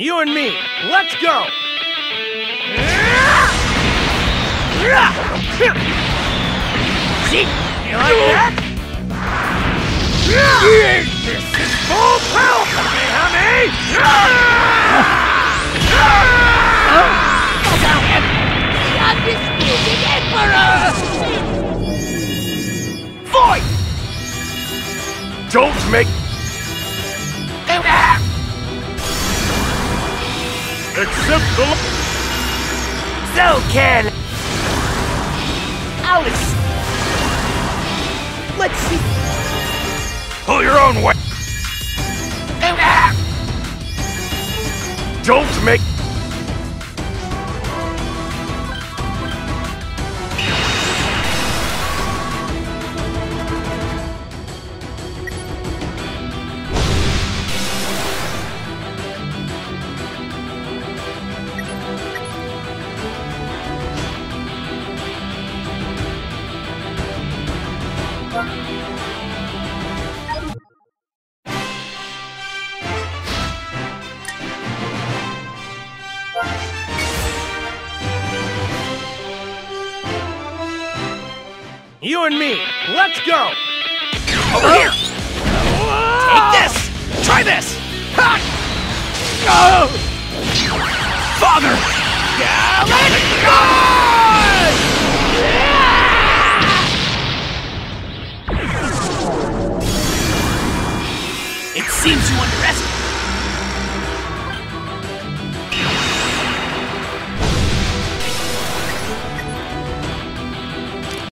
You and me, let's go! See? You like that? This is full power! The undisputed Emperor! Void! Don't make... Accept the... So can... Alice! Let's see... Pull your own way! Don't make... You and me, let's go! Over here! Take this! Try this! Ha! Oh! Father! Yeah, let's go!